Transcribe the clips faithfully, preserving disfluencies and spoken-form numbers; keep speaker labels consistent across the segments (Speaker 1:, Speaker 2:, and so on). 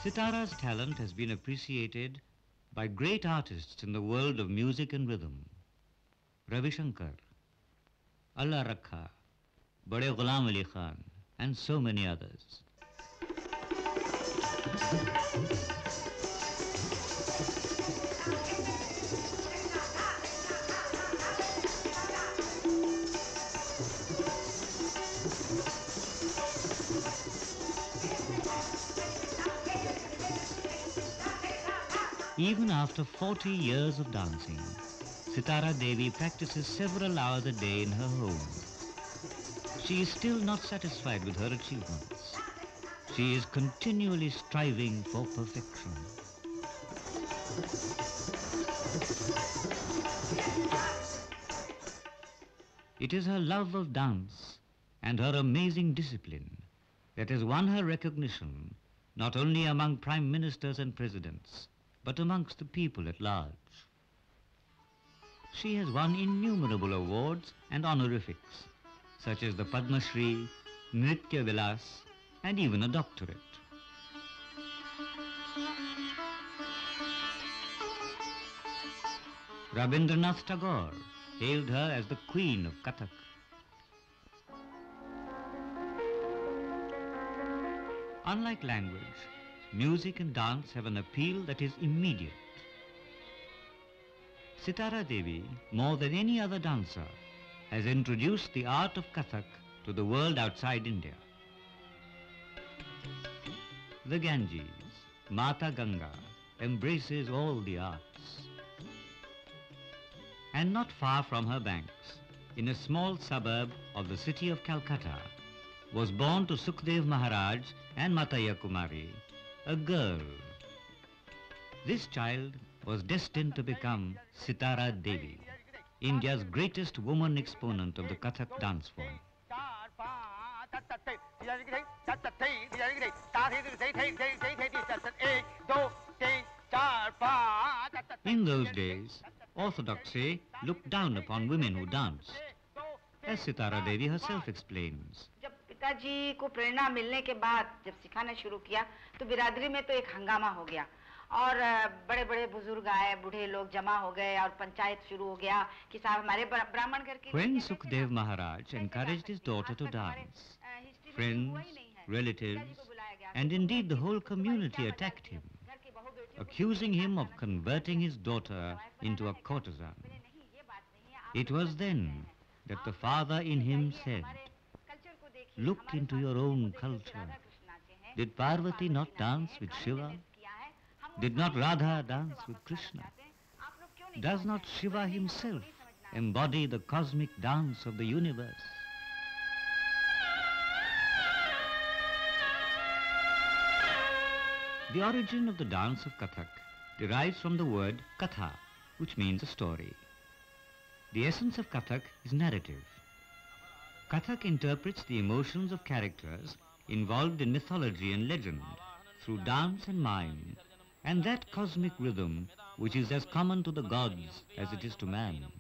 Speaker 1: Sitara's talent has been appreciated by great artists in the world of music and rhythm. Ravi Shankar, Allah Rakha, Bade Ghulam Ali Khan, and so many others. Even after forty years of dancing, Sitara Devi practices several hours a day in her home. She is still not satisfied with her achievements. She is continually striving for perfection. It is her love of dance and her amazing discipline that has won her recognition not only among prime ministers and presidents, but amongst the people at large. She has won innumerable awards and honorifics, such as the Padma Shri, Nritya Vilas, and even a doctorate. Rabindranath Tagore hailed her as the Queen of Kathak. Unlike language, music and dance have an appeal that is immediate. Sitara Devi, more than any other dancer, has introduced the art of Kathak to the world outside India. The Ganges, Mata Ganga, embraces all the arts. And not far from her banks, in a small suburb of the city of Calcutta, was born to Sukhdev Maharaj and Mataya Kumari a girl. This child was destined to become Sitara Devi, India's greatest woman exponent of the Kathak dance form. In those days, orthodoxy looked down upon women who danced, as Sitara Devi herself explains.
Speaker 2: पिताजी को प्रेरणा मिलने के बाद जब सिखाना शुरू किया तो बिरादरी में तो एक हंगामा हो गया और बड़े बड़े बुजुर्ग आए, बूढ़े लोग जमा हो गए और पंचायत शुरू हो गया कि साहब हमारे ब्राह्मण घर के.
Speaker 1: When Sukhdev Maharaj encouraged his daughter to dance, friends, relatives, and indeed the whole community attacked him, accusing him of converting his daughter into a courtesan. It was then that the father in him said, "Look into your own culture. Did Parvati not dance with Shiva? Did not Radha dance with Krishna? Does not Shiva himself embody the cosmic dance of the universe?" The origin of the dance of Kathak derives from the word Katha, which means a story. The essence of Kathak is narrative. Kathak interprets the emotions of characters involved in mythology and legend through dance and mime, and that cosmic rhythm which is as common to the gods as it is to man.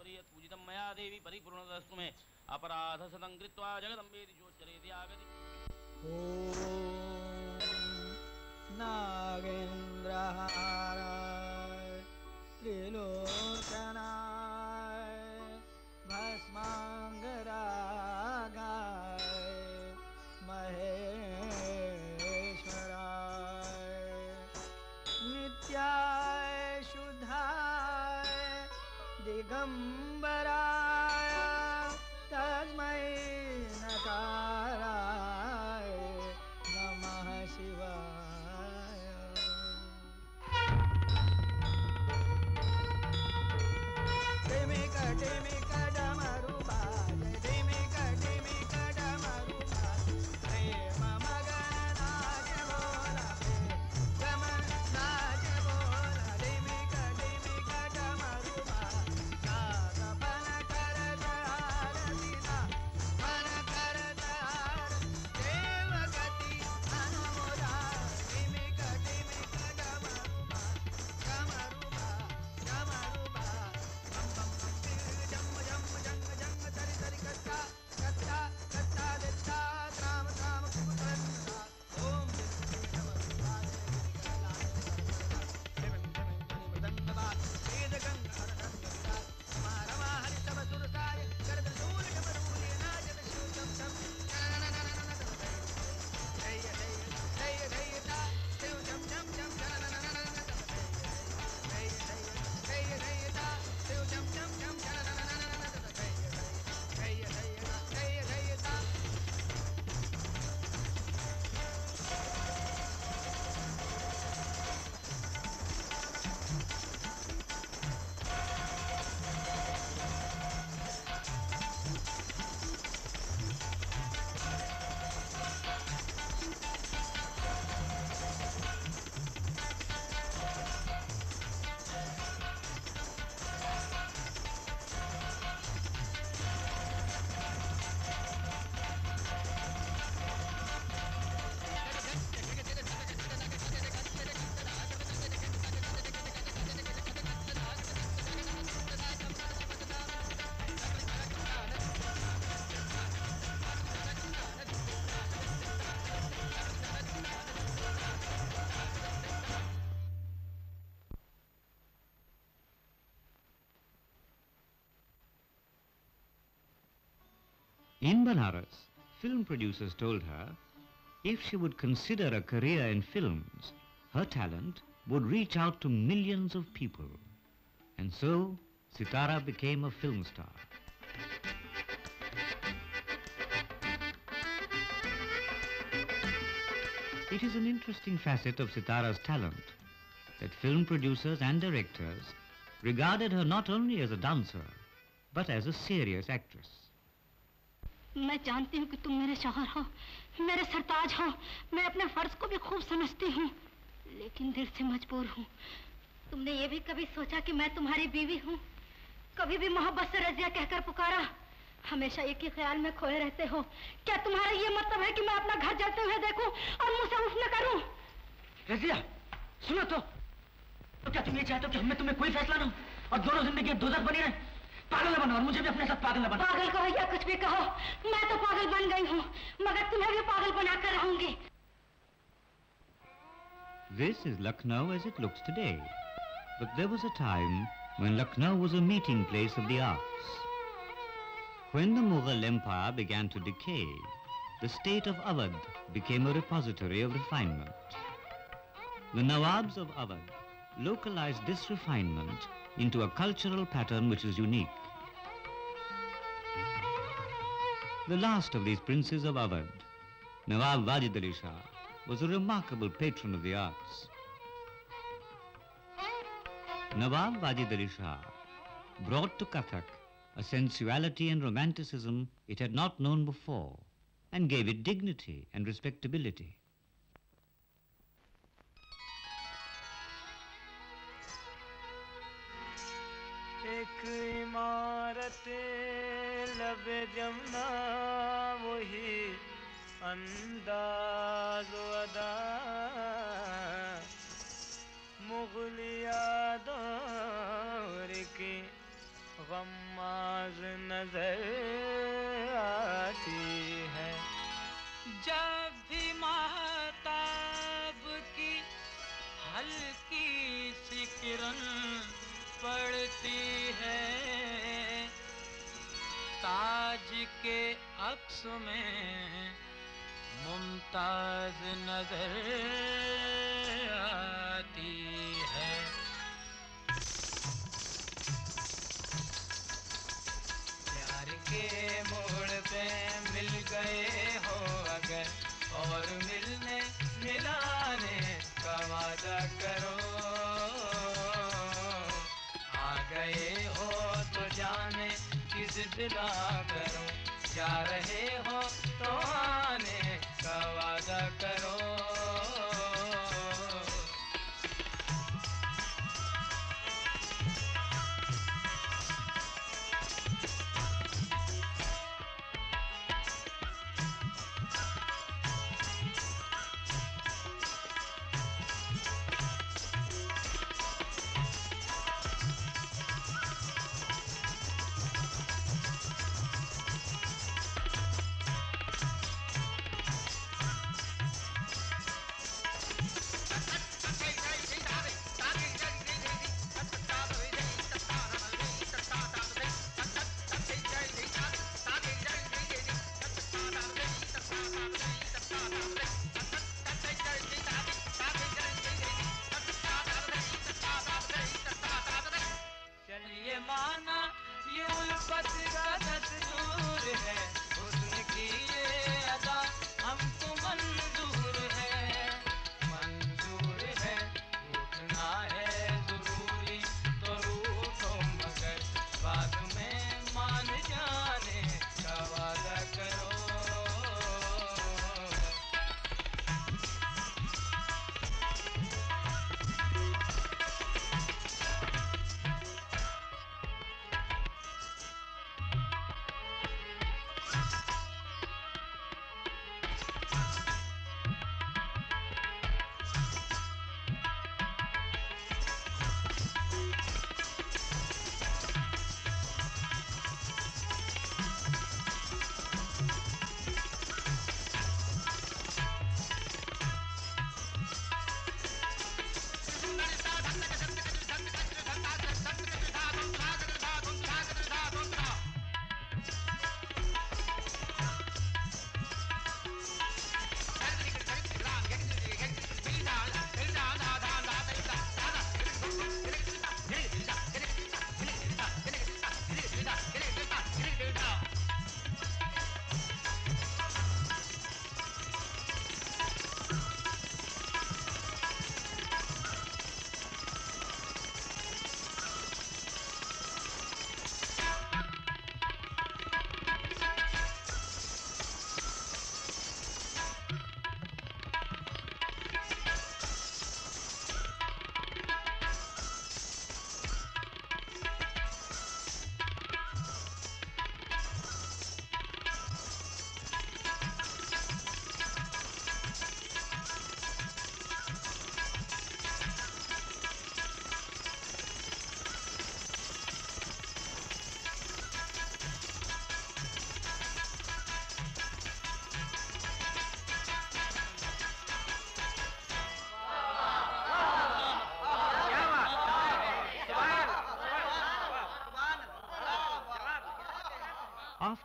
Speaker 3: नित्याय शुद्धाय दिगंबराय तस्मै नकाराय
Speaker 1: In Banaras, film producers told her if she would consider a career in films, her talent would reach out to millions of people. And so, Sitara became a film star. It is an interesting facet of Sitara's talent that film producers and directors regarded her not only as a dancer, but as a serious actress.
Speaker 4: मैं जानती हूँ कि तुम मेरे शौहर हो, मेरे सरताज हो, मैं अपने फर्ज को भी खूब समझती हूँ, लेकिन दिल से मजबूर हूँ। तुमने ये भी कभी सोचा कि मैं तुम्हारी बीवी हूँ? कभी भी मोहब्बत से रजिया कहकर पुकारा? हमेशा एक ही ख्याल में खोए रहते हो। क्या तुम्हारा ये मतलब है कि मैं अपना घर जलते हुए देखूं और मुंह से उफ न करूं?
Speaker 5: रजिया, सुनो तो। तो क्या तुम ये चाहते हो कि हमें तुम्हें कोई फैसला न हो और दोनों जिंदगी दोजख बनी रहे? पागल न बनो और मुझे भी अपने साथ पागल न बनो।
Speaker 4: पागल कहो या कुछ भी कहो, मैं तो पागल बन गई हूँ, मगर तुम्हें भी पागल बनाकर रहूंगी।
Speaker 1: This is Lucknow as it looks today. But there was a time when Lucknow was a meeting place of the arts. When the Mughal Empire began to decay, the state of Awadh became a repository of refinement. The Nawabs of Awadh localized this refinement into a cultural pattern which is unique. The last of these princes of Awadh, Nawab Wajid Ali Shah, was a remarkable patron of the arts. Nawab Wajid Ali Shah brought to Kathak a sensuality and romanticism it had not known before, and gave it dignity and respectability.
Speaker 3: एक इमारत लबे जमना वही अंदाज़ अदा मुग़लिया दौर की गम्माज़ नज़र आती है। जब भी महताब की हल्की सी किरण पड़ती है, ताज के अक्स में मुमताज नजर आती है। प्यार के मोड़ पे मिल गए हो अगर और मिलने मिलाने का वादा करो, गए हो तो जाने किस दिला करो, जा रहे हो तो आने का वादा करो।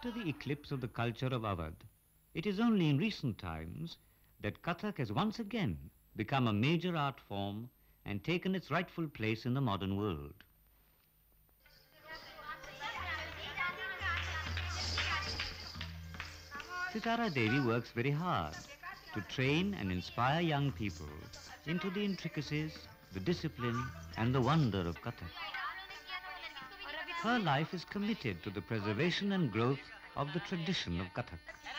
Speaker 1: After the eclipse of the culture of Awadh, it is only in recent times that Kathak has once again become a major art form and taken its rightful place in the modern world. Sitara Devi works very hard to train and inspire young people into the intricacies, the discipline, and the wonder of Kathak. Her life is committed to the preservation and growth of the tradition of Kathak.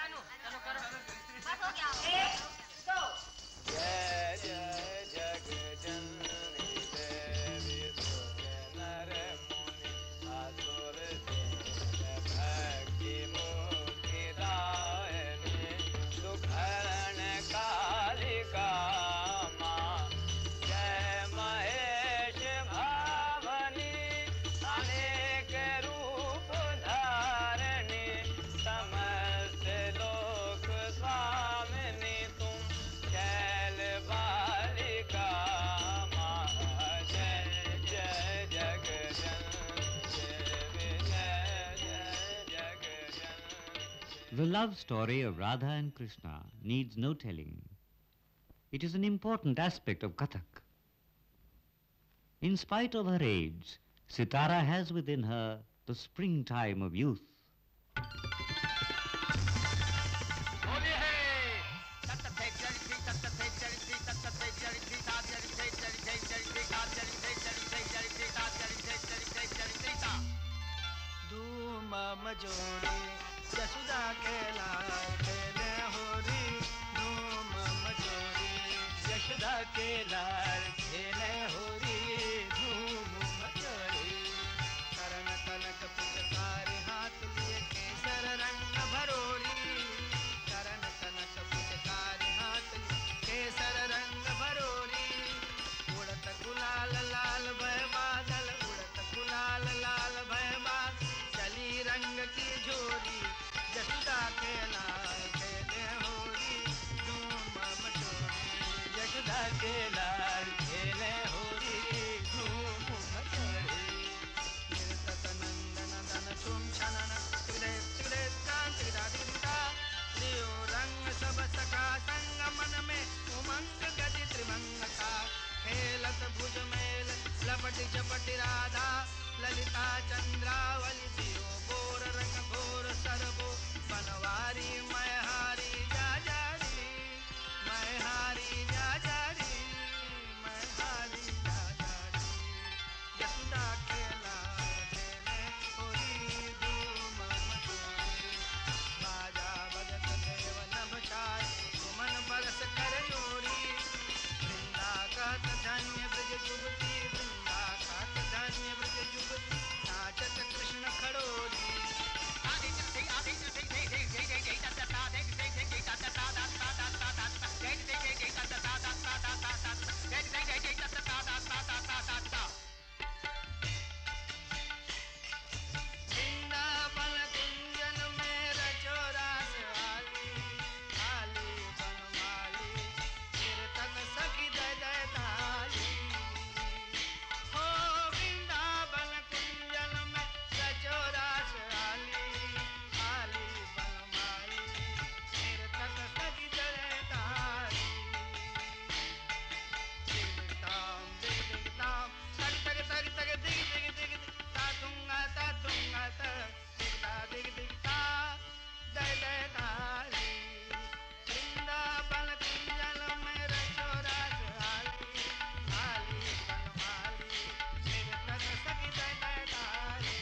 Speaker 1: The love story of Radha and Krishna needs no telling. It is an important aspect of Kathak. In spite of her age, Sitara has within her the springtime of youth.
Speaker 3: Yashoda के लाल खेले होरी धूम मचोरी यशोदा के लाल खेले होरी धूम मचोरी करण कनक पिचकारी हाथ लिए केसर रंग भरोरी करण कनक पिचकारी हाथ लिए केसर रंग भरोरी उड़त गुलाल लाल भय बादल उड़त गुलाल लाल भय बादल चली रंग की झोरी यशोदा के लाल खेले होरी धूम मचोरी यशोदा के लाल खेले होरी धूम मचोरी निर्तत नंदन दन तुम छनन तिगड़े तिगड़े कांत तिगड़ा तिगड़ा लियो रंग सब सका संग मन में उमंग गति त्रिभंग का खेलत भुज मेल लपटी चपटी राधा ललिता चंद्रावली दियो गोर रंग घोर सरबो बनवारी मैं हारी जा जारी मैं हारी जा जारी मैं हारी जा जारी यशोदा के लाल खेले होरी धूम मचोरी बाजा बजत देव नभ छाय सुमन बरस कर जोरी वृंदा कहत धन्य ब्रज जुगती वृंदा कहत धन्य ब्रज जुगती नाचत कृष्ण खड़ोरी वृंदावन कुंजन में रचो रास आली आली बनमाली कीर्तन सखी जय जय ताली हो वृंदावन कुंजन में रचो रास आली आली बनमाली कीर्तन सखी जय ताली दिगताम दिग दिगताम तग तग तग तग दिग दिग दिग ता तुंगा ता तुंगा ता दिगता दिग दिगता जय जय ताली वृंदावन कुंजन में रचो रास आली आली बनमाली कीर्तन सखी जय जय ताली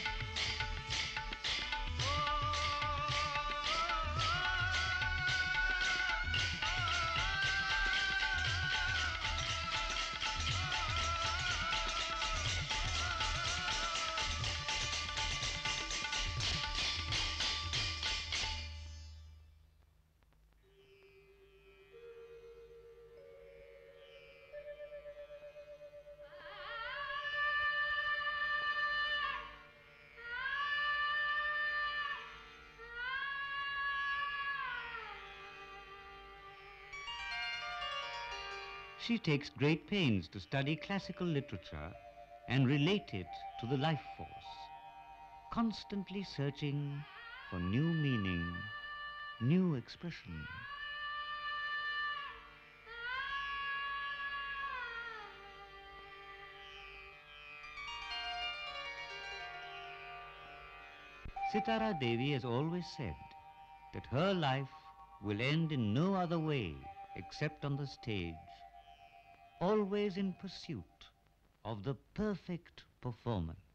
Speaker 1: She takes great pains to study classical literature and relate it to the life force, constantly searching for new meaning, new expression. Sitara Devi has always said that her life will end in no other way except on the stage, always in pursuit of the perfect performance.